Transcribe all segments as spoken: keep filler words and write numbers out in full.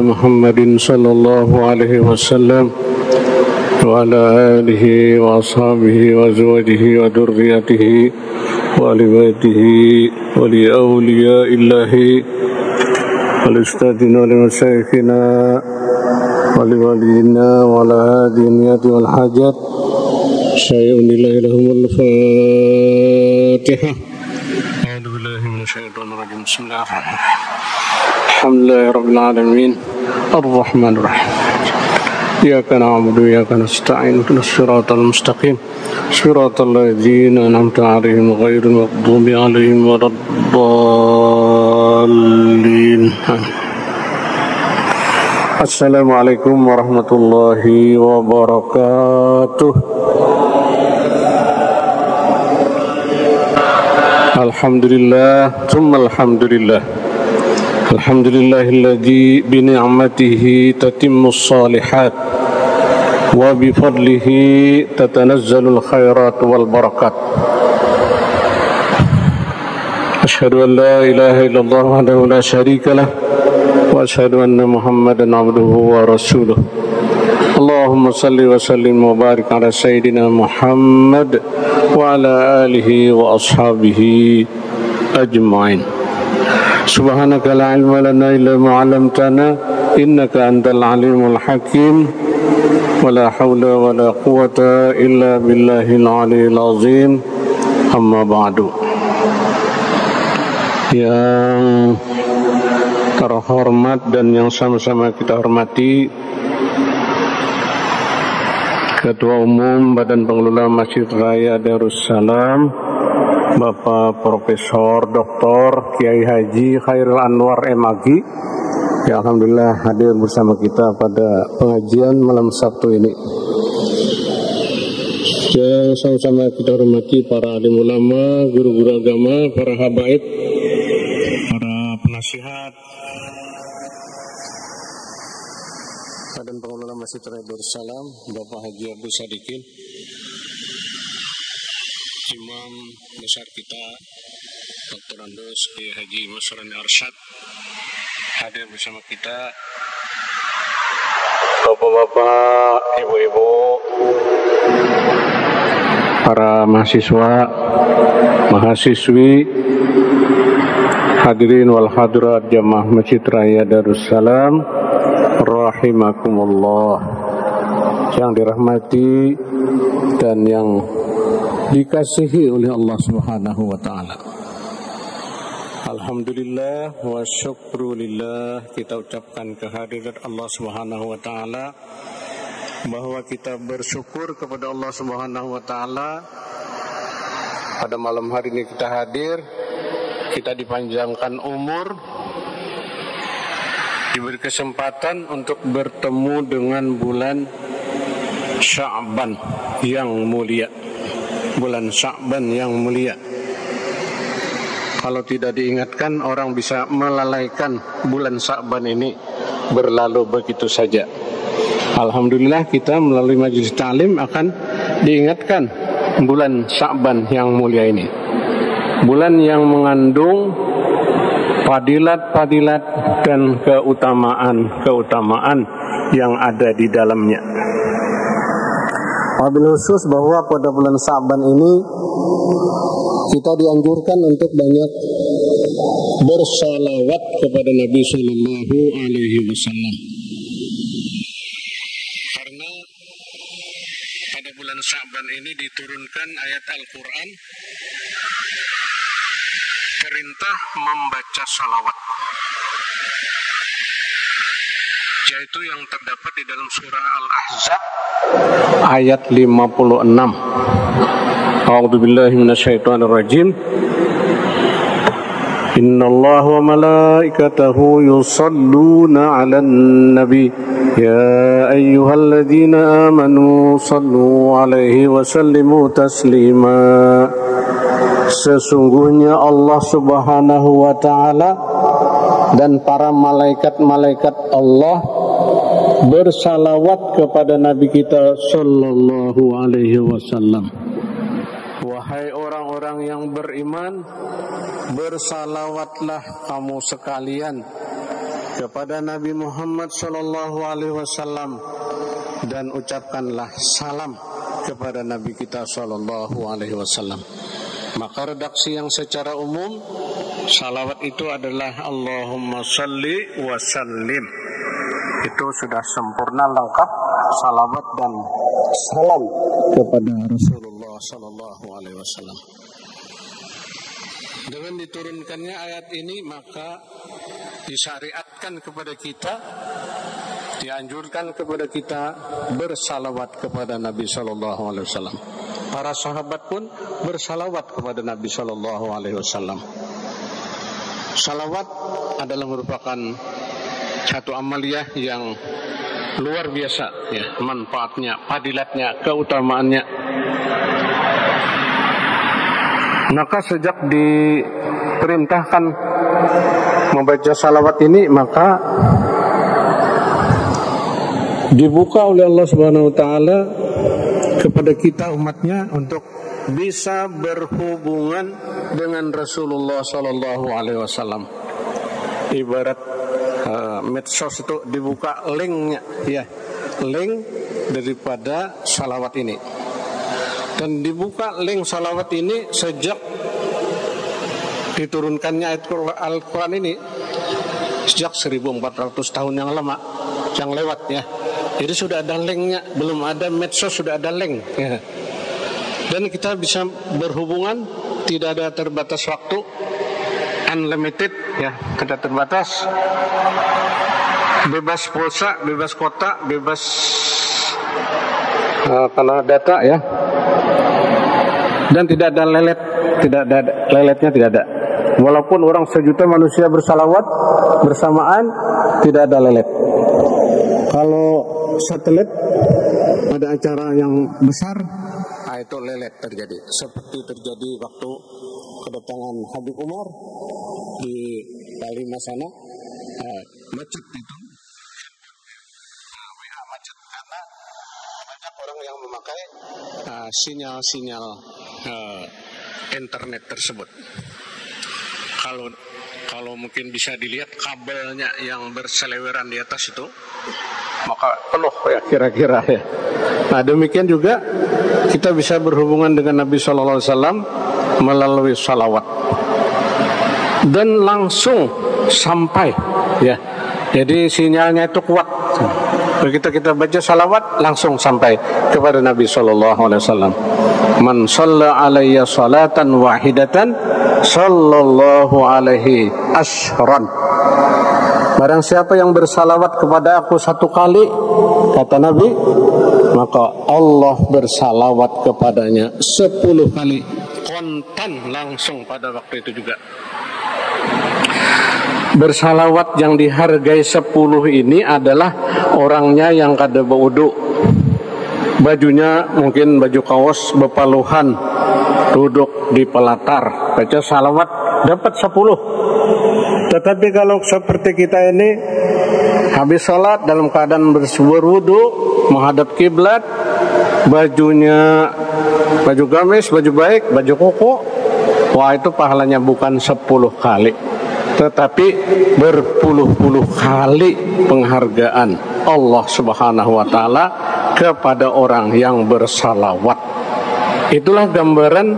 محمد صلى الله عليه وسلم وعلى آله وأصحابه وأزواجه وذريته وآل بيته ولأولياء الله ولأستاذنا ولمشايخنا ولوالدينا وعلى هذه النيات والحاجات شيء لله لهم الفاتحة. أعوذ بالله من الشيطان الرجيم. بسم الله الرحمن الرحيم. الحمد لله رب العالمين الرحمن الرحيم. إياك نعبد وإياك نستعين اهدنا الصراط المستقيم صراط الذين أنعمت عليهم غير المغضوب عليهم ولا الضالين. Assalamualaikum warahmatullahi wabarakatuh. Alhamdulillah, thumma alhamdulillah. Alhamdulillahilladzi bi ni'matihi tatimmus shalihat wa bi fadlihi tatanazzalul khairat wal barakat. Asyhadu an la ilaha illallah wahdahu la syarika lah wa asyhadu anna Muhammadan abduhu wa rasuluh. Allahumma salli wa sallim wa barik ala sayyidina Muhammad wa ala alihi wa ashabihi ajma'in. Subhanaka la ilma lana illa ma 'allamtana innaka antal alimul hakim wa la hawla wa la quwwata illa billahil aliyyil azim. Amma ba'du. Yang terhormat dan yang sama-sama kita hormati Ketua Umum Badan Pengelola Masjid Raya Darussalam Bapak Profesor Doktor Kiai Haji Khairul Anwar M Agi, ya alhamdulillah hadir bersama kita pada pengajian malam Sabtu ini. Yang sama-sama kita hormati para alim ulama, guru-guru agama, para habaib, para penasihat Badan Pengelola Masjid Raya Darussalam, Bapak Haji Abdul Sadikin, Imam besar kita Doktor Andos Kiai Haji Masrani Arsyad, hadir bersama kita Bapak-bapak, ibu-ibu, para mahasiswa, mahasiswi, hadirin wal hadirat jamaah Masjid Raya Darussalam rahimakumullah, yang dirahmati dan yang dikasihi oleh Allah Subhanahu wa taala. Alhamdulillah wa syukrulillah, kita ucapkan kehadirat Allah Subhanahu wa taala, bahwa kita bersyukur kepada Allah Subhanahu wa taala pada malam hari ini kita hadir, kita dipanjangkan umur, diberi kesempatan untuk bertemu dengan bulan Sya'ban yang mulia. Bulan Sya'ban yang mulia. Kalau tidak diingatkan, orang bisa melalaikan bulan Sya'ban ini berlalu begitu saja. Alhamdulillah kita melalui majelis ta'lim akan diingatkan bulan Sya'ban yang mulia ini. Bulan yang mengandung fadilat-fadilat dan keutamaan-keutamaan yang ada di dalamnya. Wabil khusus bahwa pada bulan Sya'ban ini kita dianjurkan untuk banyak bersalawat kepada Nabi Sallallahu Alaihi Wasallam. Karena pada bulan Sya'ban ini diturunkan ayat Al-Quran perintah membaca salawat, yaitu yang terdapat di dalam surah Al-Ahzab ayat lima puluh enam. A'udzubillahi minasyaitonir rajim. Innallaha wa malaikatahu yusalluna 'alan nabi ya ayyuhalladzina amanu sallu 'alaihi wa sallimu taslima. Sesungguhnya Allah Subhanahu wa taala dan para malaikat-malaikat Allah bersalawat kepada Nabi kita sallallahu alaihi wasallam. Wahai orang-orang yang beriman, bersalawatlah kamu sekalian kepada Nabi Muhammad Sallallahu Alaihi Wasallam, dan ucapkanlah salam kepada Nabi kita Sallallahu Alaihi Wasallam. Maka redaksi yang secara umum, salawat itu adalah Allahumma salli wa sallim. Itu sudah sempurna lengkap salawat dan salam kepada Rasulullah Sallallahu Alaihi Wasallam. Dengan diturunkannya ayat ini, maka disyariatkan kepada kita, dianjurkan kepada kita bersalawat kepada Nabi Sallallahu Alaihi Wasallam. Para sahabat pun bersalawat kepada Nabi Sallallahu Alaihi Wasallam. Salawat adalah merupakan satu amaliyah yang luar biasa, ya, manfaatnya, fadilatnya, keutamaannya. Maka sejak diperintahkan membaca salawat ini, maka dibuka oleh Allah Subhanahu Wa Taala kepada kita umatnya untuk bisa berhubungan dengan Rasulullah Sallallahu Alaihi Wasallam. Ibarat uh, medsos itu dibuka linknya, ya, link daripada salawat ini. Dan dibuka link salawat ini sejak diturunkannya ayat Al-Quran ini, sejak seribu empat ratus tahun yang lama, yang lewat, ya. Jadi sudah ada linknya, belum ada medsos, sudah ada link, ya. Dan kita bisa berhubungan, tidak ada terbatas waktu, unlimited, ya, tidak terbatas, bebas pulsa, bebas kota, bebas uh, kalau data, ya. Dan tidak ada lelet, tidak ada leletnya, tidak ada. Walaupun orang sejuta manusia bersalawat bersamaan, tidak ada lelet. Kalau satelit ada acara yang besar, nah itu lelet terjadi. Seperti terjadi waktu kedatangan Habib Umar di Palima sana, nah, macet itu. Nah, W A macet karena banyak orang yang memakai uh, sinyal-sinyal uh, internet tersebut. Kalau kalau mungkin bisa dilihat kabelnya yang berseleweran di atas itu, maka penuh, ya, kira-kira, ya. Nah, demikian juga kita bisa berhubungan dengan Nabi Sallallahu Alaihi Wasallam melalui salawat, dan langsung sampai, ya. Jadi sinyalnya itu kuat. Begitu kita baca salawat, langsung sampai kepada Nabi Sallallahu Alaihi Wasallam. Man shalla alayya salatan wahidatan sallallahu alaihi ashran. Barang siapa yang bersalawat kepada aku satu kali, kata Nabi, maka Allah bersalawat kepadanya sepuluh kali, kontan langsung pada waktu itu juga. Bersalawat yang dihargai sepuluh ini adalah orangnya yang kada berwudu, bajunya mungkin baju kaos bepaluhan, duduk di pelatar, baca salawat dapat sepuluh. Tetapi kalau seperti kita ini habis sholat dalam keadaan berwudu, menghadap kiblat, bajunya baju gamis, baju baik, baju koko, wah itu pahalanya bukan sepuluh kali, tetapi berpuluh-puluh kali penghargaan Allah Subhanahu wa Ta'ala kepada orang yang bersalawat. Itulah gambaran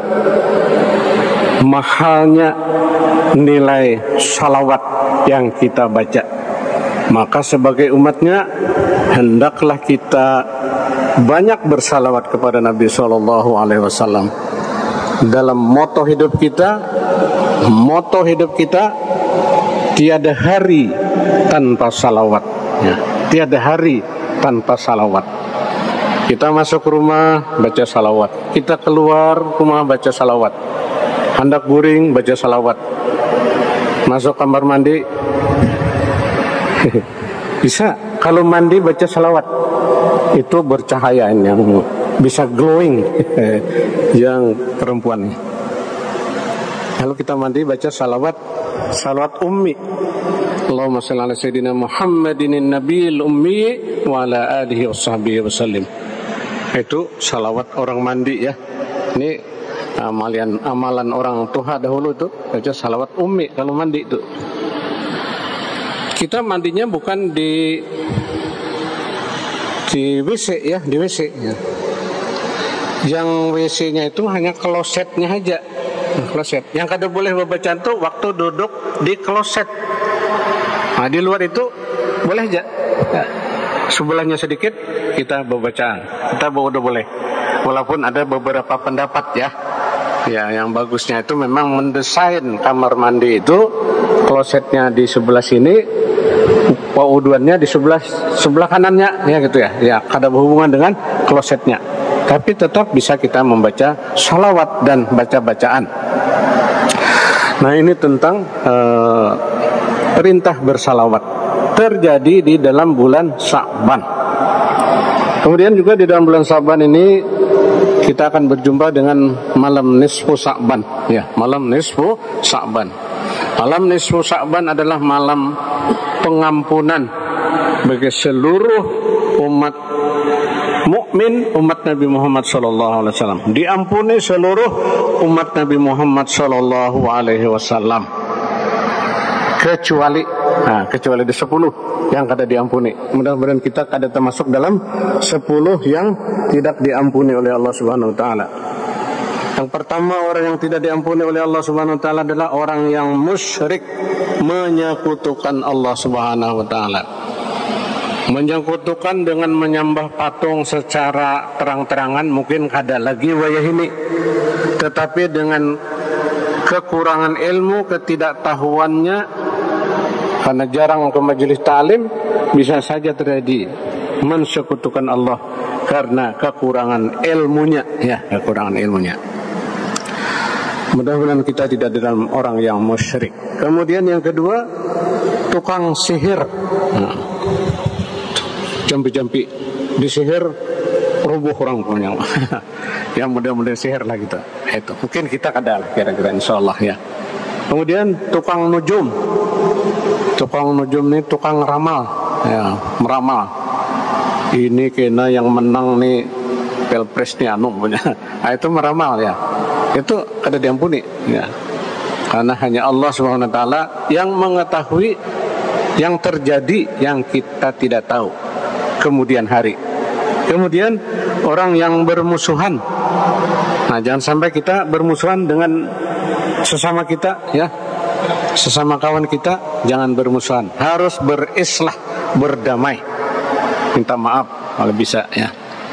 mahalnya nilai salawat yang kita baca. Maka sebagai umatnya, hendaklah kita banyak bersalawat kepada Nabi Sallallahu Alaihi Wasallam. Dalam moto hidup kita, moto hidup kita, tiada hari tanpa salawat, ya. Tiada hari tanpa salawat. Kita masuk rumah baca salawat, kita keluar rumah baca salawat, hendak guring baca salawat, masuk kamar mandi bisa kalau mandi baca salawat, itu bercahaya yang bisa glowing yang perempuan. Kalau kita mandi baca salawat, salawat ummi, Allahumma shalli ala sayyidina Muhammadin nabiyil ummi wa ala alihi washabbihi wasallim. Itu salawat orang mandi, ya. Ini amalan amalan orang tua dahulu itu baca salawat ummi kalau mandi itu. kita mandinya bukan di di W C ya, di W C ya. Yang W C-nya itu hanya klosetnya aja, kloset. Yang kada boleh bacaan tuh waktu duduk di kloset. Nah, di luar itu boleh aja. Ya. Sebelahnya sedikit kita bacaan, kita udah boleh. Walaupun ada beberapa pendapat ya. Ya, yang bagusnya itu memang mendesain kamar mandi itu klosetnya di sebelah sini, pauduannya di sebelah sebelah kanannya, ya gitu ya. Ya, kada berhubungan dengan klosetnya. Tapi tetap bisa kita membaca salawat dan baca-bacaan. Nah, ini tentang uh, perintah bersalawat terjadi di dalam bulan Sya'ban. Kemudian juga di dalam bulan Sya'ban ini kita akan berjumpa dengan malam nisfu Sya'ban, ya, malam nisfu Sya'ban. Malam nisfu Sya'ban adalah malam pengampunan bagi seluruh umat mukmin, umat Nabi Muhammad sallallahu alaihi wasallam. Diampuni seluruh umat Nabi Muhammad sallallahu alaihi wasallam. Kecuali nah, kecuali di sepuluh yang kada diampuni. Mudah-mudahan kita kada termasuk dalam sepuluh yang tidak diampuni oleh Allah Subhanahu wa taala. Yang pertama, orang yang tidak diampuni oleh Allah Subhanahu wa taala adalah orang yang musyrik, menyekutukan Allah Subhanahu wa taala. Menyekutukan dengan menyembah patung secara terang-terangan mungkin kada lagi wayah ini. Tetapi dengan kekurangan ilmu, ketidaktahuannya, karena jarang ke majelis ta'lim, bisa saja terjadi mensekutukan Allah karena kekurangan ilmunya, ya, kekurangan ilmunya. Mudah-mudahan kita tidak dalam orang yang musyrik. Kemudian yang kedua, tukang sihir. Nah, jampi-jampi disihir rubuh orang punya. Ya, mudah-mudahan sihir lah gitu. Itu mungkin kita kada lah kira-kira, insyaallah ya. Kemudian tukang nujum. Tukang nujum ini tukang ramal, ya, meramal. Ini kena yang menang nih Pilpres nih anu punya. Nah, itu meramal ya. Itu kada diampuni ya. Karena hanya Allah Subhanahu wa taala yang mengetahui yang terjadi yang kita tidak tahu kemudian hari. Kemudian orang yang bermusuhan. Nah, jangan sampai kita bermusuhan dengan sesama kita ya. Sesama kawan kita jangan bermusuhan. Harus berislah, berdamai. Minta maaf kalau bisa ya.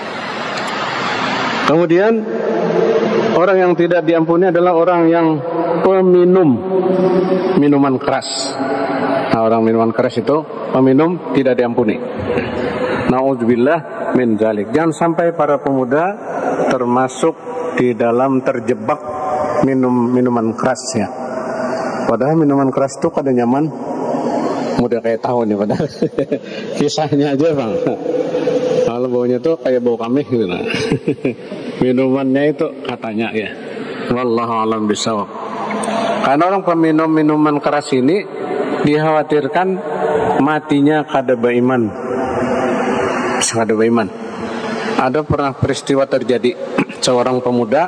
Kemudian orang yang tidak diampuni adalah orang yang peminum minuman keras. Nah, orang minuman keras itu peminum tidak diampuni. Nauzubillah min dzalik. Jangan sampai para pemuda termasuk di dalam terjebak minum minuman keras ya. Padahal minuman keras itu kada nyaman. Mudah kayak tahu nih padahal. Kisahnya aja bang. Kalau baunya tuh kayak bau kambing gitu. Nah. Minumannya itu katanya ya. Wallahu a'lam bishawab. Karena orang peminum minuman keras ini dikhawatirkan matinya kada beriman. Kada beriman. Ada pernah peristiwa terjadi seorang pemuda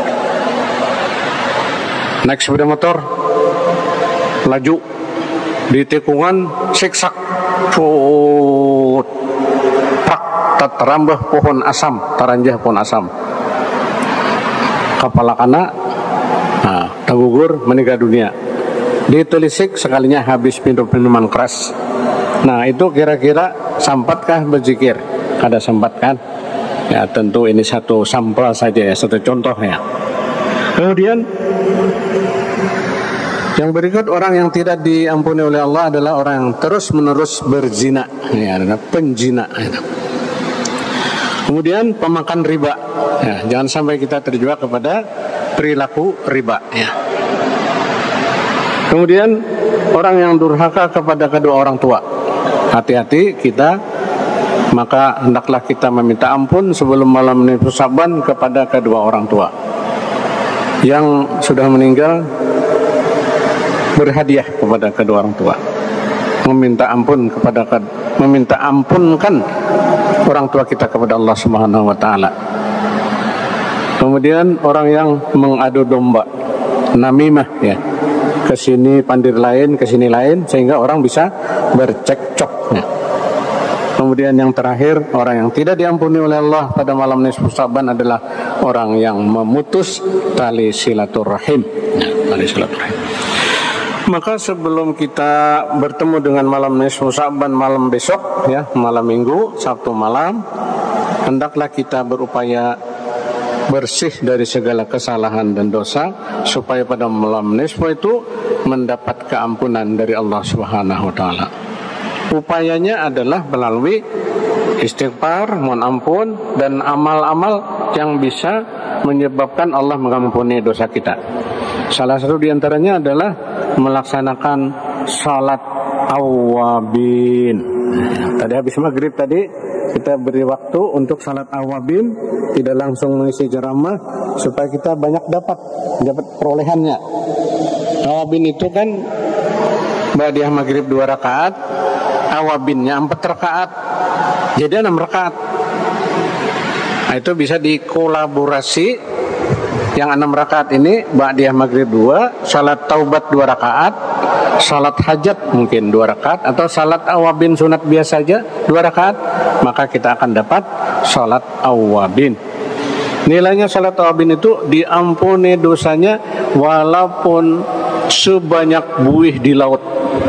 naik sepeda motor laju di tikungan siksak, cut, prak, terambah pohon asam, taranjah pohon asam, kepala kena, nah, tergugur meninggal dunia. Ditelisik sekalinya habis minum minuman keras. Nah, itu kira-kira sempatkah berzikir? Kada sempat kan? Ya, tentu ini satu sampel saja ya, satu contoh ya. Kemudian yang berikut, orang yang tidak diampuni oleh Allah adalah orang yang terus-menerus berzina, ya, adalah penjina. Ya. Kemudian pemakan riba, ya, jangan sampai kita terjebak kepada perilaku riba. Ya. Kemudian orang yang durhaka kepada kedua orang tua, hati-hati kita, maka hendaklah kita meminta ampun sebelum malam nisfu Sya'ban kepada kedua orang tua yang sudah meninggal. Berhadiah kepada kedua orang tua, meminta ampun kepada meminta ampunkan orang tua kita kepada Allah Subhanahu wa taala. Kemudian orang yang mengadu domba, namimah ya, ke sini pandir lain, ke sini lain, sehingga orang bisa bercekcok. Ya. Kemudian yang terakhir, orang yang tidak diampuni oleh Allah pada malam nisfu Sya'ban adalah orang yang memutus tali silaturahim. Ya, tali silaturahim. Maka sebelum kita bertemu dengan malam nisfu Sya'ban malam besok, ya, malam Minggu, Sabtu malam, hendaklah kita berupaya bersih dari segala kesalahan dan dosa supaya pada malam nisfu itu mendapat keampunan dari Allah Subhanahu wa taala. Upayanya adalah melalui istighfar, mohon ampun, dan amal-amal yang bisa menyebabkan Allah mengampuni dosa kita. Salah satu diantaranya adalah melaksanakan salat awabin. Tadi habis maghrib tadi kita beri waktu untuk salat awabin, tidak langsung mengisi ceramah supaya kita banyak dapat dapat perolehannya. Awabin itu kan ba'diyah maghrib dua rakaat, awabinnya empat rakaat, jadi enam rakaat. Nah, itu bisa dikolaborasi. Yang enam rakaat ini ba'diyah maghrib dua, salat taubat dua rakaat, salat hajat mungkin dua rakaat, atau salat awabin sunat biasa saja dua rakaat, maka kita akan dapat salat awabin. Nilainya salat awabin itu diampuni dosanya walaupun sebanyak buih di laut.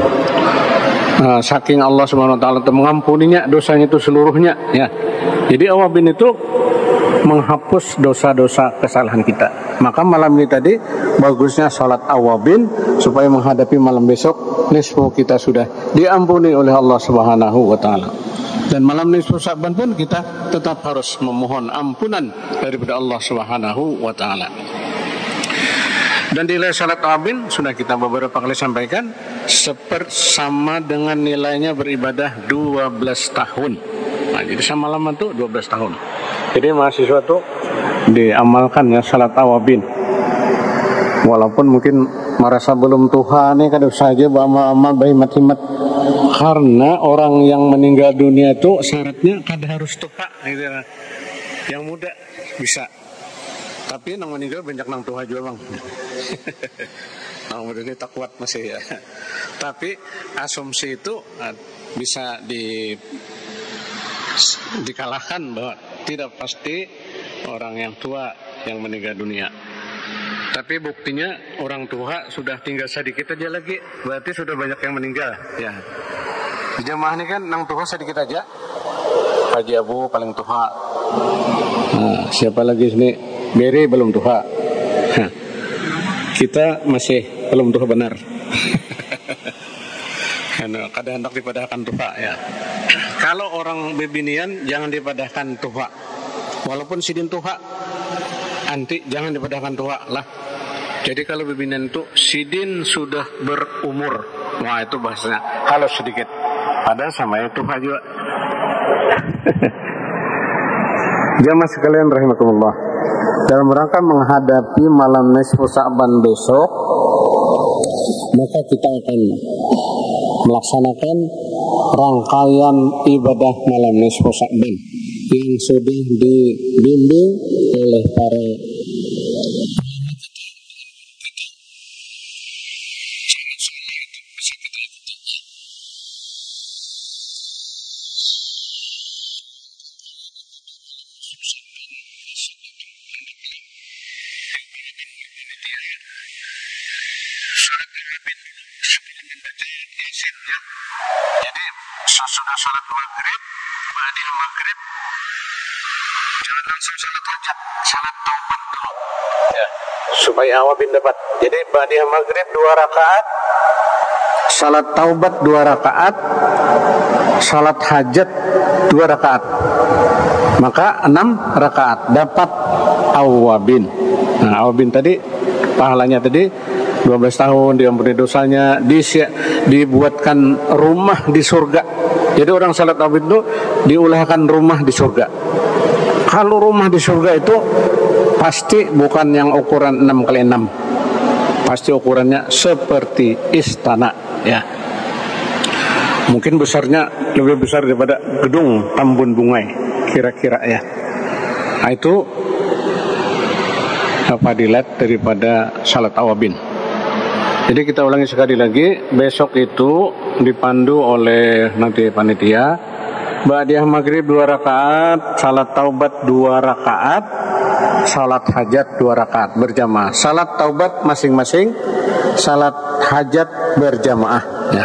Nah, saking Allah Subhanahu wa taala itu mengampuninya dosanya itu seluruhnya, ya. Jadi awabin itu menghapus dosa-dosa kesalahan kita. Maka malam ini tadi bagusnya salat awabin supaya menghadapi malam besok nisfu kita sudah diampuni oleh Allah Subhanahu wa taala. Dan malam nisfu Sya'ban pun kita tetap harus memohon ampunan daripada Allah Subhanahu wa taala. Dan nilai salat awabin sudah kita beberapa kali sampaikan, sepersama dengan nilainya beribadah dua belas tahun. Nah, jadi sama lama tuh dua belas tahun. Jadi mahasiswa tuh diamalkan ya salat awabin. Walaupun mungkin merasa belum Tuhan nih kadang saja beramal-amal baik matimat. Karena orang yang meninggal dunia itu syaratnya kada harus tuha gitu. Yang muda bisa. Tapi nang meninggal banyak nang tuha juga bang. Nang muda ini tak kuat masih ya. Tapi asumsi itu bisa di dikalahkan bahwa tidak pasti orang yang tua yang meninggal dunia. Tapi buktinya orang tua sudah tinggal sedikit aja lagi, berarti sudah banyak yang meninggal. Ya, di jemaah ini kan nang tua sedikit aja. Haji Abu paling tua. Nah, siapa lagi sini? Beri belum tua. Kita masih belum tua benar. Kadang hendak dipadahkan tua ya. Kalau orang bebinian jangan dipadahkan tua. Walaupun sidin tua, anti jangan dipadahkan tua lah. Jadi kalau bebinian itu sidin sudah berumur, wah itu bahasanya halus sedikit. Padahal sama itu tua juga. Jamaah sekalian rahimakumullah. Dalam rangka menghadapi malam nisfu Sya'ban besok, maka kita akan melaksanakan rangkaian ibadah malam nisfu Sya'ban yang sudah dibimbing oleh para sesudah sholat maghrib, ba'diyah maghrib, jangan langsung sholat hajat, sholat taubat dulu, ya, supaya awabin dapat. Jadi ba'diyah maghrib dua rakaat, sholat taubat dua rakaat, sholat hajat dua rakaat, maka enam rakaat dapat awabin. Nah, awabin tadi pahalanya tadi dua belas tahun diampuni dosanya, dibuatkan rumah di surga. Jadi orang salat awabin itu diulahkan rumah di surga. Kalau rumah di surga itu pasti bukan yang ukuran enam kali enam. Pasti ukurannya seperti istana ya. Mungkin besarnya lebih besar daripada gedung Tambun Bungai kira-kira ya. Nah, itu fadilat daripada salat awabin. Jadi kita ulangi sekali lagi, besok itu dipandu oleh nanti panitia, ba'diyah maghrib dua rakaat, salat taubat dua rakaat, salat hajat dua rakaat berjamaah. Salat taubat masing-masing, salat hajat berjamaah ya.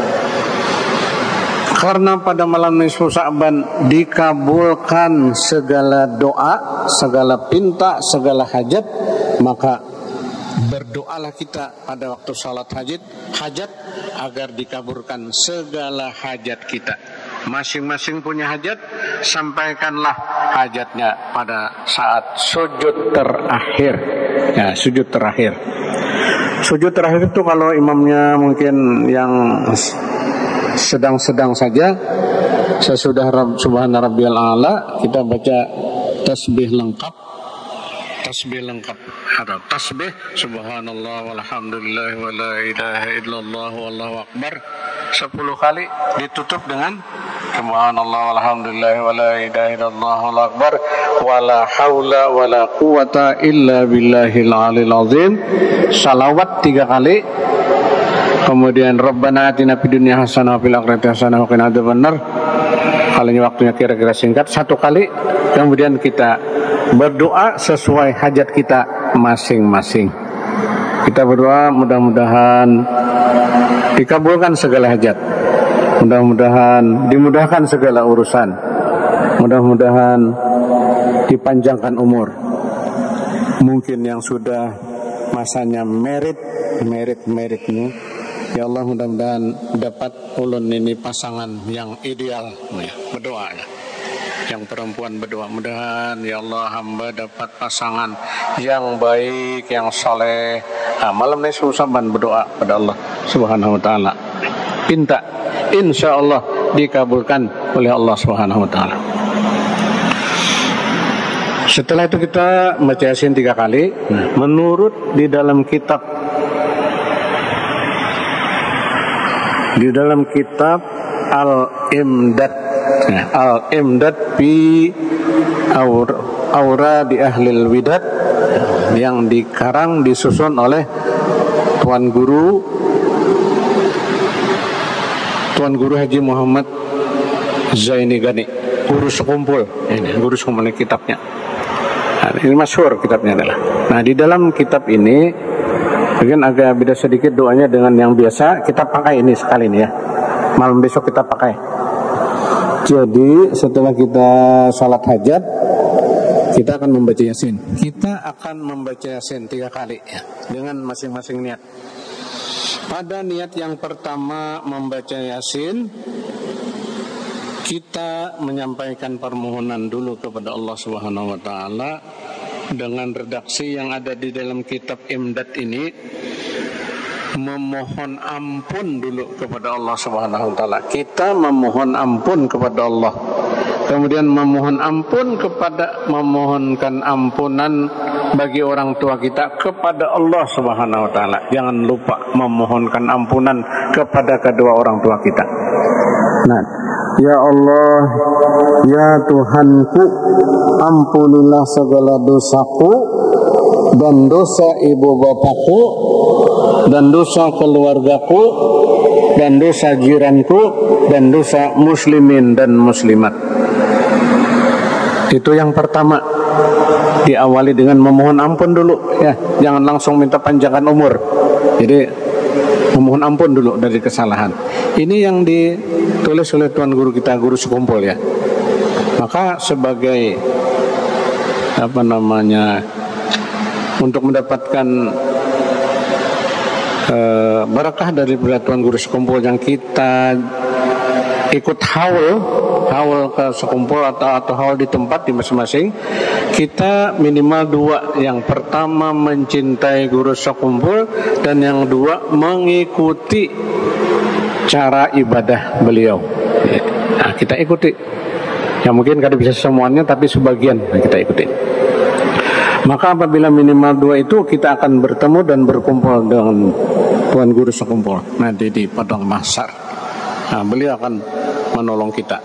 Karena pada malam nisfu Sya'ban dikabulkan segala doa, segala pinta, segala hajat, maka berdoalah kita pada waktu salat hajat, hajat agar dikabulkan segala hajat kita. Masing-masing punya hajat, sampaikanlah hajatnya pada saat sujud terakhir. Ya, sujud terakhir. Sujud terakhir itu kalau imamnya mungkin yang sedang-sedang saja, sesudah Rabb, Subhana Rabbiyal A'la, kita baca tasbih lengkap. Tasbih lengkap ada tasbih subhanallah walhamdulillah wa la ilaha illallah wallahu akbar sepuluh kali, ditutup dengan subhanallah walhamdulillah wa la ilaha illallah wallahu akbar wa la haula wa la quwata illa billahil aliyil azim. Salawat tiga kali, kemudian Rabbana atina fid dunya hasanah wa fil akhirati hasanah wa qina adzabannar. Kalinya waktunya kira-kira singkat, satu kali. Kemudian kita berdoa sesuai hajat kita masing-masing. Kita berdoa mudah-mudahan dikabulkan segala hajat, mudah-mudahan dimudahkan segala urusan, mudah-mudahan dipanjangkan umur. Mungkin yang sudah masanya merit, merit-meritnya, ya Allah mudah-mudahan dapat ulun ini pasangan yang ideal. Berdoa ya. Yang perempuan berdoa, mudahan ya Allah hamba dapat pasangan yang baik, yang soleh. Nah, malam ini Sya'ban berdoa pada Allah Subhanahu Wa Taala, pinta, insya Allah dikabulkan oleh Allah Subhanahu Wa Taala. Setelah itu kita baca Yasin tiga kali. Nah, menurut di dalam kitab di dalam kitab Al-Imdad, nah, Al-Imdad bi Aur, Aura di Ahlil Widat, yang dikarang disusun oleh Tuan Guru Tuan Guru Haji Muhammad Zaini Gani, guru sekumpul. Ini guru sekumpul ini kitabnya. Nah, ini masyhur kitabnya adalah. Nah, di dalam kitab ini mungkin agak beda sedikit doanya dengan yang biasa. Kita pakai ini sekali ini ya. Malam besok kita pakai. Jadi setelah kita salat hajat, kita akan membaca Yasin. Kita akan membaca Yasin tiga kali ya, dengan masing-masing niat. Pada niat yang pertama membaca Yasin, kita menyampaikan permohonan dulu kepada Allah Subhanahu Wa Taala dengan redaksi yang ada di dalam kitab Imdad ini. Memohon ampun dulu kepada Allah Subhanahu Wa Taala. Kita memohon ampun kepada Allah, kemudian memohon ampun kepada memohonkan ampunan bagi orang tua kita kepada Allah Subhanahu Wa Taala. Jangan lupa memohonkan ampunan kepada kedua orang tua kita. Nah, ya Allah, ya Tuhanku, ampunilah segala dosaku dan dosa ibu bapakku dan dosa keluargaku dan dosa jiranku dan dosa muslimin dan muslimat. Itu yang pertama, diawali dengan memohon ampun dulu ya, jangan langsung minta panjangan umur. Jadi memohon ampun dulu dari kesalahan. Ini yang ditulis oleh Tuan Guru kita, guru sekumpul ya. Maka sebagai apa namanya, untuk mendapatkan uh, barakah dari Tuan Guru sekumpul yang kita ikut haul, haul ke sekumpul atau atau haul di tempat di masing-masing, kita minimal dua. Yang pertama mencintai guru sekumpul, dan yang dua mengikuti cara ibadah beliau. Nah, kita ikuti. Ya mungkin kada bisa semuanya, tapi sebagian kita ikuti. Maka apabila minimal dua itu, kita akan bertemu dan berkumpul dengan Tuan Guru sekumpul nanti di Padang Mahsyar. Nah, beliau akan menolong kita.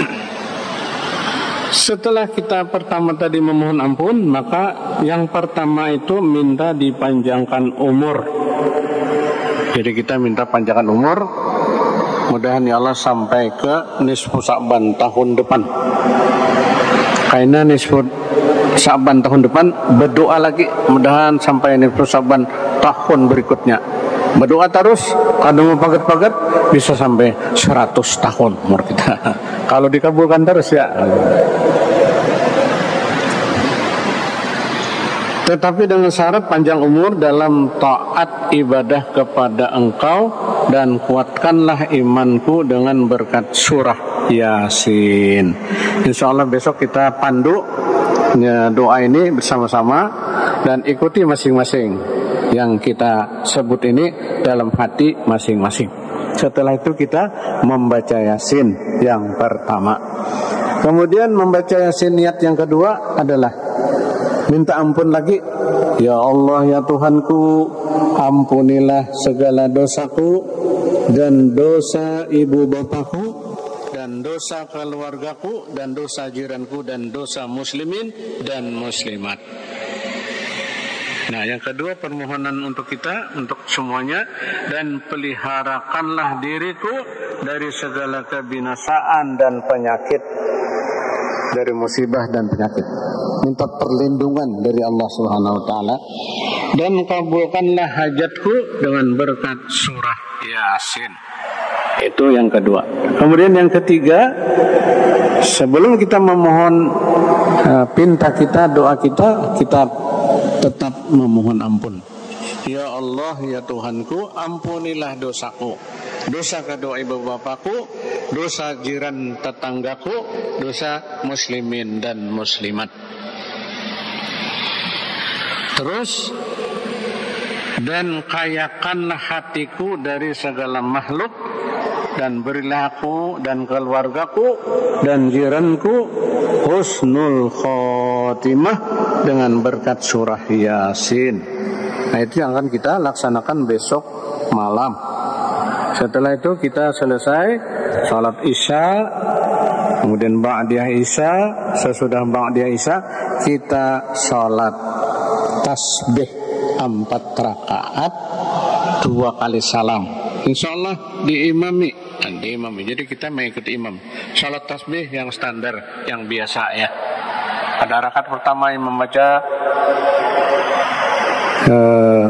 Setelah kita pertama tadi memohon ampun, maka yang pertama itu minta dipanjangkan umur. Jadi kita minta panjangan umur, mudahan ya Allah sampai ke nisfu Sa'ban tahun depan. Karena nisfu Sa'ban tahun depan, berdoa lagi mudahan sampai nisfu Sa'ban tahun berikutnya. Berdoa terus, kalau mau pagat-pagat bisa sampai seratus tahun umur kita. Kalau dikabulkan terus ya. Tetapi dengan syarat panjang umur dalam taat ibadah kepada Engkau, dan kuatkanlah imanku dengan berkat surah Yasin. Insya Allah besok kita pandu ya, doa ini bersama-sama, dan ikuti masing-masing yang kita sebut ini dalam hati masing-masing. Setelah itu kita membaca Yasin yang pertama. Kemudian membaca Yasin niat yang kedua adalah minta ampun lagi. Ya Allah ya Tuhanku, ampunilah segala dosaku dan dosa ibu bapakku dan dosa keluargaku dan dosa jiranku dan dosa muslimin dan muslimat. Nah, yang kedua permohonan untuk kita, untuk semuanya, dan peliharakanlah diriku dari segala kebinasaan dan penyakit, dari musibah dan penyakit. Minta perlindungan dari Allah Subhanahu wa taala, dan kabulkanlah hajatku dengan berkat surah Yasin. Itu yang kedua. Kemudian yang ketiga, sebelum kita memohon uh, pinta kita, doa kita, kita tetap memohon ampun. Ya Allah ya Tuhanku, ampunilah dosaku, dosa kedua ibu bapakku, dosa jiran tetanggaku, dosa muslimin dan muslimat. Terus, dan kayakanlah hatiku dari segala makhluk, dan berilah aku dan keluargaku dan jiranku husnul khotimah dengan berkat surah Yasin. Nah, itu yang akan kita laksanakan besok malam. Setelah itu kita selesai salat Isya, kemudian ba'diyah Isya. Sesudah ba'diyah Isya kita salat tasbih empat rakaat, dua kali salam. Insya Allah diimami, dan diimami. Jadi kita mengikuti imam. Salat tasbih yang standar, yang biasa ya. Pada rakaat pertama yang membaca uh,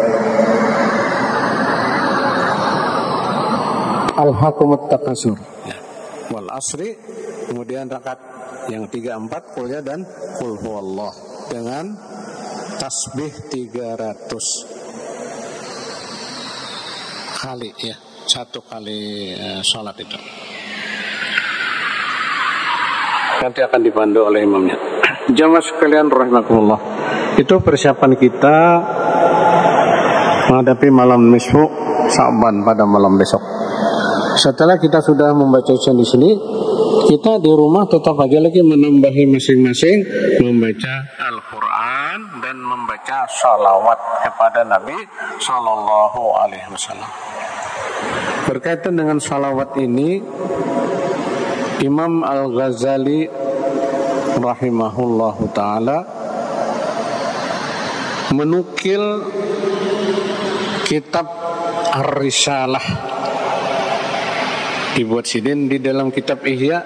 Al-Hakumut Takasur ya. Wal Asri. Kemudian rakaat yang tiga empat kulya dan Qul Huwallah dengan tasbih tiga ratus kali ya, satu kali uh, sholat itu. Nanti akan dipandu oleh imamnya. Jamaah sekalian rahimakumullah, itu persiapan kita menghadapi malam nisfu Sa'ban pada malam besok. Setelah kita sudah membaca di sini, kita di rumah tetap aja lagi menambahi masing-masing membaca Al-Quran dan membaca salawat kepada Nabi Sallallahu Alaihi Wasallam. Berkaitan dengan salawat ini, Imam Al-Ghazali rahimahullahu ta'ala menukil kitab Ar-Risalah dibuat sidin di dalam kitab Ihya.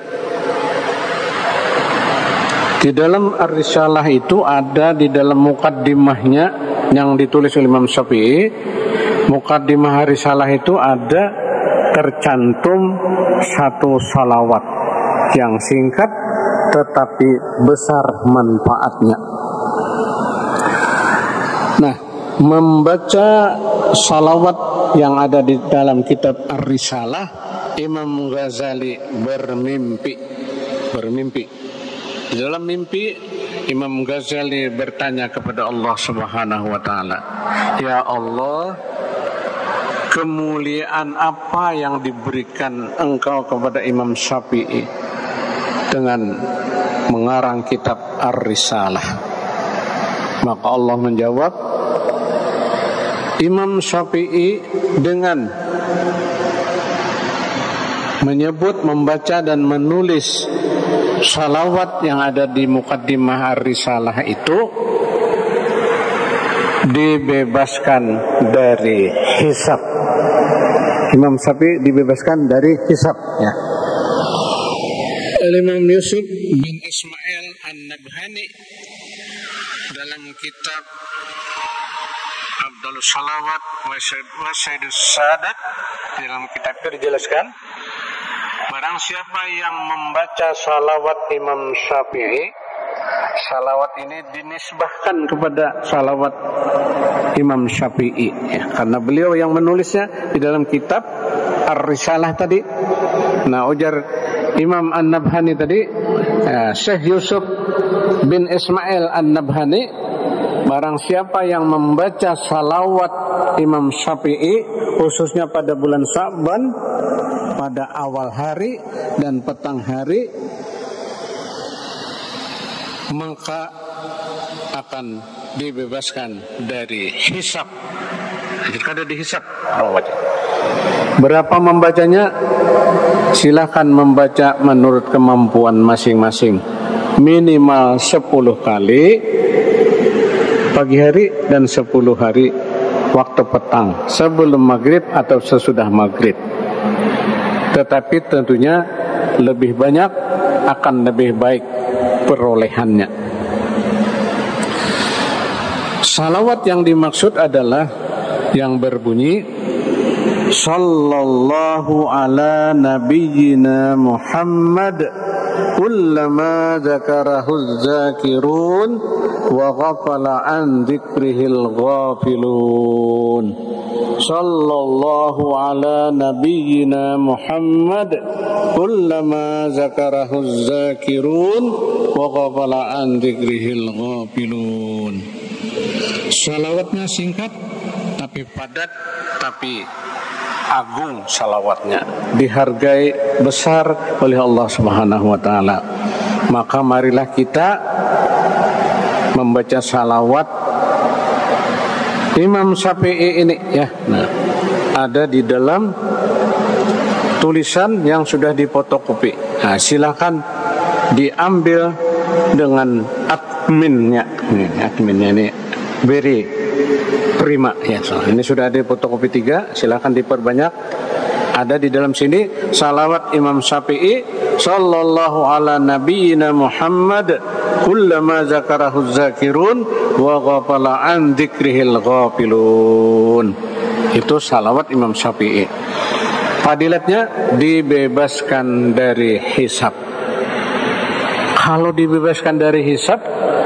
Di dalam Ar-Risalah itu ada di dalam mukaddimahnya yang ditulis oleh Imam Syafi'i. Mukaddimah Ar-Risalah itu ada tercantum satu salawat yang singkat tetapi besar manfaatnya. Nah, membaca salawat yang ada di dalam kitab Ar-Risalah, Imam Ghazali bermimpi bermimpi di dalam mimpi Imam Ghazali bertanya kepada Allah Subhanahu wa taala, "Ya Allah, kemuliaan apa yang diberikan Engkau kepada Imam Syafi'i dengan mengarang kitab Ar-Risalah?" Maka Allah menjawab, Imam Syafi'i dengan menyebut, membaca dan menulis salawat yang ada di mukaddimah Ar-Risalah itu dibebaskan dari hisab. Imam Syafi'i dibebaskan dari hisab ya. Imam Yusuf bin Ismail An-Nabhani dalam kitab Abdul Salawat wa Sayyidus Sadat, dalam kitab itu dijelaskan, barang siapa yang membaca salawat Imam Syafi'i, salawat ini dinisbahkan kepada salawat Imam Syafi'i ya, karena beliau yang menulisnya di dalam kitab Ar-Risalah tadi. Nah, ujar Imam An-Nabhani tadi, ya, Syekh Yusuf bin Ismail An-Nabhani, barang siapa yang membaca salawat Imam Syafi'i khususnya pada bulan Sya'ban, pada awal hari dan petang hari, maka akan dibebaskan dari hisab. Jika ada dihisab, berapa membacanya? Silakan membaca menurut kemampuan masing-masing. Minimal sepuluh kali pagi hari dan sepuluh hari waktu petang, sebelum maghrib atau sesudah maghrib. Tetapi tentunya lebih banyak akan lebih baik perolehannya. Salawat yang dimaksud adalah yang berbunyi Sallallahu ala nabiyyina Muhammad kullama zakarahu zakirun wa ghafala an dzikrihil ghafilun. Sallallahu ala nabiyyina Muhammad kullama zakarahu zakirun wa ghafala an dzikrihil ghafilun. Salawatnya singkat tapi padat, tapi agung salawatnya, dihargai besar oleh Allah Subhanahu wa taala. Maka marilah kita membaca salawat Imam Syafi'i ini ya. Nah, ada di dalam tulisan yang sudah difotokopi. Nah, silakan diambil dengan adminnya. Nih, adminnya ini beri prima ya. So, ini sudah ada fotokopi tiga, silakan diperbanyak. Ada di dalam sini salawat Imam Syafi'i sallallahu ala nabiyyina Muhammad kullama zakarahu zakirun wa ghafala an dzikrihil ghafilun. Itu salawat Imam Syafi'i. Fadilatnya dibebaskan dari hisab. Kalau dibebaskan dari hisab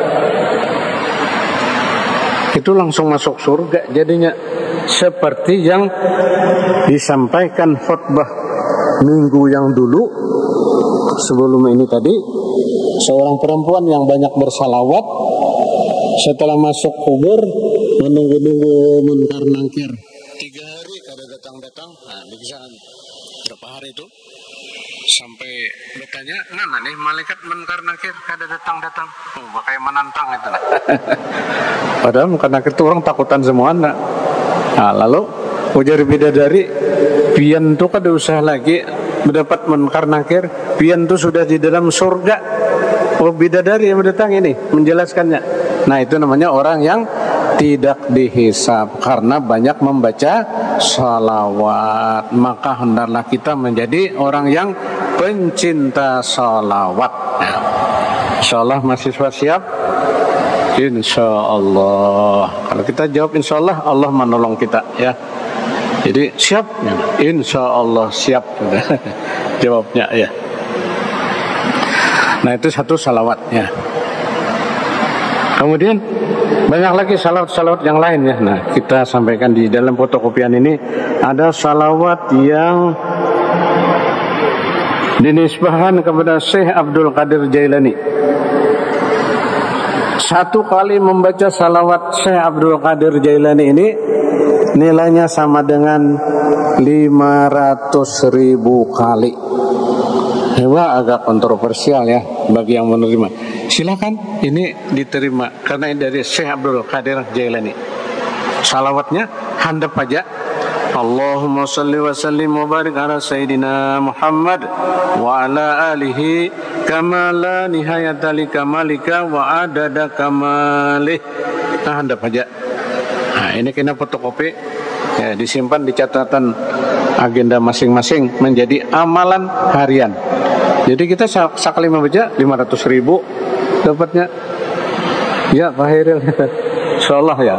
itu langsung masuk surga jadinya, seperti yang disampaikan khutbah minggu yang dulu sebelum ini tadi. Seorang perempuan yang banyak bersalawat setelah masuk kubur menunggu-nunggu munkar nangkir tiga hari kada datang-datang. Nah, bisa berapa hari itu sampai bertanya, mana nih malaikat munkar nakir kada datang-datang. Oh, pakai menantang itu. Padahal munkar nakir itu orang takutan semua. Nah, lalu ujar bidadari, pian tuh kada usah lagi mendapat munkar nakir, pian tuh sudah di dalam surga. Oh, bidadari yang datang ini menjelaskannya. Nah, itu namanya orang yang tidak dihisab karena banyak membaca salawat. Maka hendaklah kita menjadi orang yang pencinta salawat. Nah, insyaallah mahasiswa siap? Insyaallah. Kalau kita jawab insyaallah, Allah menolong kita ya. Jadi siap? Insyaallah siap. Jawabnya ya. Nah, itu satu salawatnya. Kemudian banyak lagi salawat-salawat yang lain ya. Nah, kita sampaikan di dalam fotokopian ini ada salawat yang dinisbahkan kepada Syekh Abdul Qadir Jailani. Satu kali membaca salawat Syekh Abdul Qadir Jailani ini nilainya sama dengan lima ratus ribu kali. Hewa agak kontroversial ya bagi yang menerima. Silakan ini diterima karena ini dari Syekh Abdul Qadir Jailani. Salawatnya handap aja. Allahumma salli wa sallim wa barik ala Sayyidina Muhammad wa ala alihi kama la nihayata li kamalika wa adada kamalih. Nah, handap aja. Nah, ini kena fotokopi ya, disimpan di catatan agenda masing-masing menjadi amalan harian. Jadi kita sekali membaca lima ratus ribu dapatnya. Ya Pak Hairil, insyaallah ya.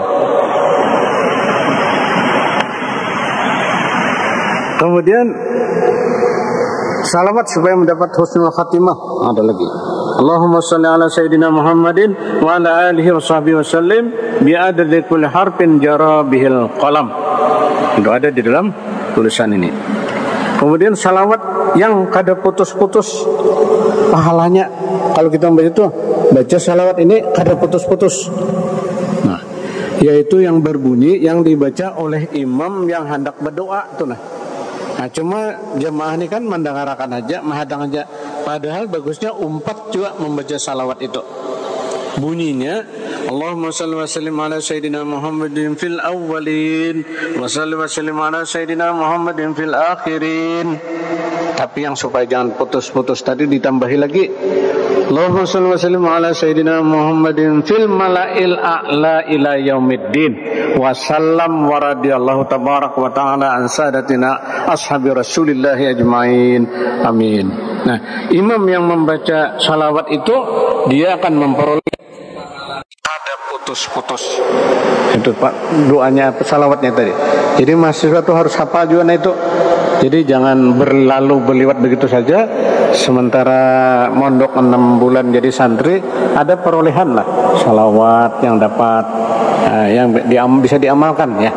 Kemudian salawat supaya mendapat husnul khatimah ada lagi. Allahumma shalli ala sayyidina Muhammadin wa ala alihi wa sahbihi wasallim bi adadi kulli harfin jara bihil qalam. Itu ada di dalam tulisan ini. Kemudian salawat yang kada putus-putus pahalanya. Kalau kita membaca itu, baca salawat ini kada putus-putus. Nah, yaitu yang berbunyi yang dibaca oleh imam yang hendak berdoa itu nah. Nah, cuma jemaah ini kan mendengarkan aja, menghadang aja. Padahal bagusnya umpat juga membaca salawat itu. Bunyinya Allahumma salli wa sallim ala sayyidina Muhammadin fil awwalin wa salli wa sallim ala sayyidina Muhammadin fil akhirin. Tapi yang supaya jangan putus-putus tadi ditambahi lagi Allahumma salli wa sallim ala sayyidina Muhammadin fil mala'il a'la ila yaumiddin wa sallam wa radiyallahu tabarak wa ta'ala an sadatina ashabi rasulillahi ajma'in. Amin. Nah, imam yang membaca salawat itu dia akan memperoleh ada putus-putus. Itu Pak doanya salawatnya tadi. Jadi mahasiswa itu harus hafal juga nah itu. Jadi jangan berlalu berliwat begitu saja. Sementara mondok enam bulan jadi santri ada perolehan lah salawat yang dapat uh, yang diam, bisa diamalkan ya.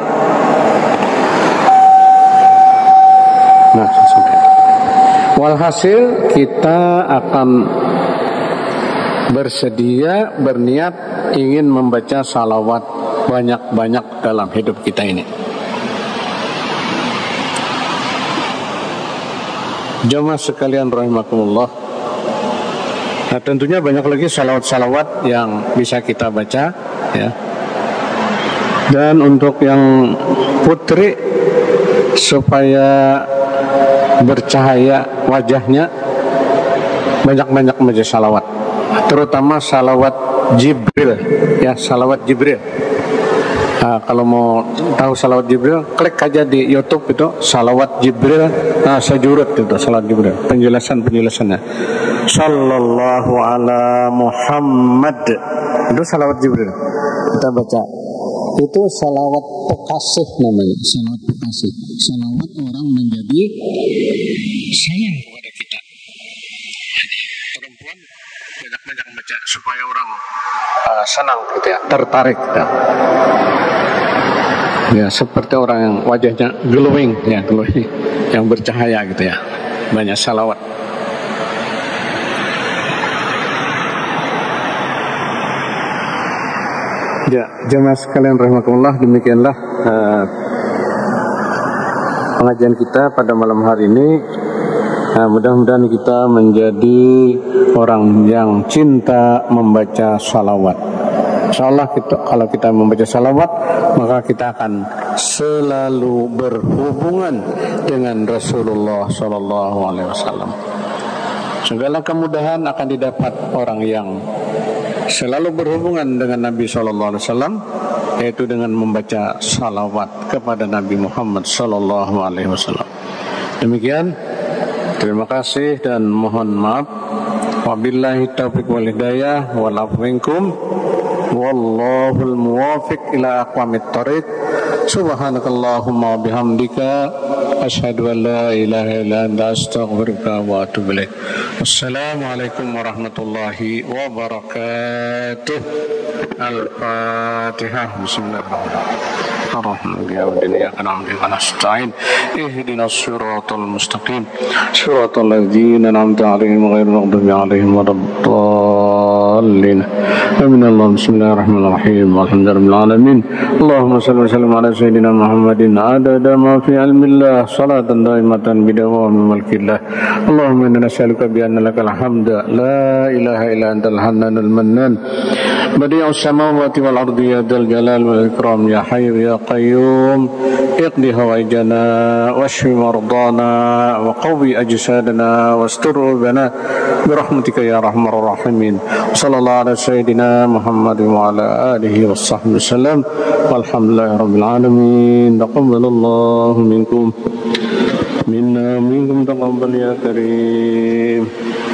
Nah, sampai. Walhasil kita akan bersedia berniat ingin membaca salawat banyak-banyak dalam hidup kita ini. Jamaah sekalian rahimakumullah. Nah, tentunya banyak lagi salawat-salawat yang bisa kita baca ya. Dan untuk yang putri supaya bercahaya wajahnya banyak-banyak membaca salawat. Terutama salawat Jibril ya, salawat Jibril. Nah, kalau mau tahu salawat Jibril, klik aja di YouTube itu salawat Jibril. Nah, sejurut itu salawat Jibril. Penjelasan penjelasannya. Sallallahu ala Muhammad. Itu salawat Jibril. Kita baca. Itu salawat pekasih namanya. Salawat pekasih. Salawat orang menjadi sayang kepada kita. Perempuan banyak-banyak baca supaya orang uh, senang gitu ya, tertarik gitu. Ya seperti orang yang wajahnya glowing ya, glowing yang bercahaya gitu ya. Banyak salawat. Ya, jemaah sekalian rahimakumullah, demikianlah uh, pengajian kita pada malam hari ini. Nah, mudah-mudahan kita menjadi orang yang cinta membaca salawat. Insyaallah kita, kalau kita membaca salawat, maka kita akan selalu berhubungan dengan Rasulullah Sallallahu Alaihi Wasallam. Segala kemudahan akan didapat orang yang selalu berhubungan dengan Nabi Sallallahu Alaihi Wasallam, yaitu dengan membaca salawat kepada Nabi Muhammad Sallallahu Alaihi Wasallam. Demikian. Terima kasih dan mohon maaf. Wabillahi taufiq wal hidayah wal afu minkum. Wallahul muwafiq ila aqwamit thoriq. Subhanakallahumma bihamdika asyhadu an la ilaha illa anta astaghfiruka wa atubu ilaik. Wassalamualaikum warahmatullahi wabarakatuh. Al-Fatihah. Bismillahirrahmanirrahim. الرحمن الرحيم إياك نعبد وإياك نستعين اهدنا الصراط المستقيم صراط الذين أنعمت عليهم غير المغضوب عليهم ولا الضالين آمين. اللهم بسم الله الرحمن الرحيم والحمد لله رب العالمين. اللهم صل وسلم على سيدنا محمد عدد ما في علم الله صلاة دائمة بدوام ملك الله. اللهم إنا نسألك بأن لك الحمد لا إله إلا أنت الحنان المنان بديع السماوات والأرض يا ذا الجلال والإكرام يا حي يا قيوم اقضي هوائجنا واشف مرضانا وقوي أجسادنا واستر عيوبنا برحمتك يا أرحم الراحمين. sallallahu ala sayyidina Muhammad wa ala alihi wa sahbihi wasallam. Walhamdulillahi rabbil alamin. Taqabbalallahu minkum minna minkum taqabbal ya karim.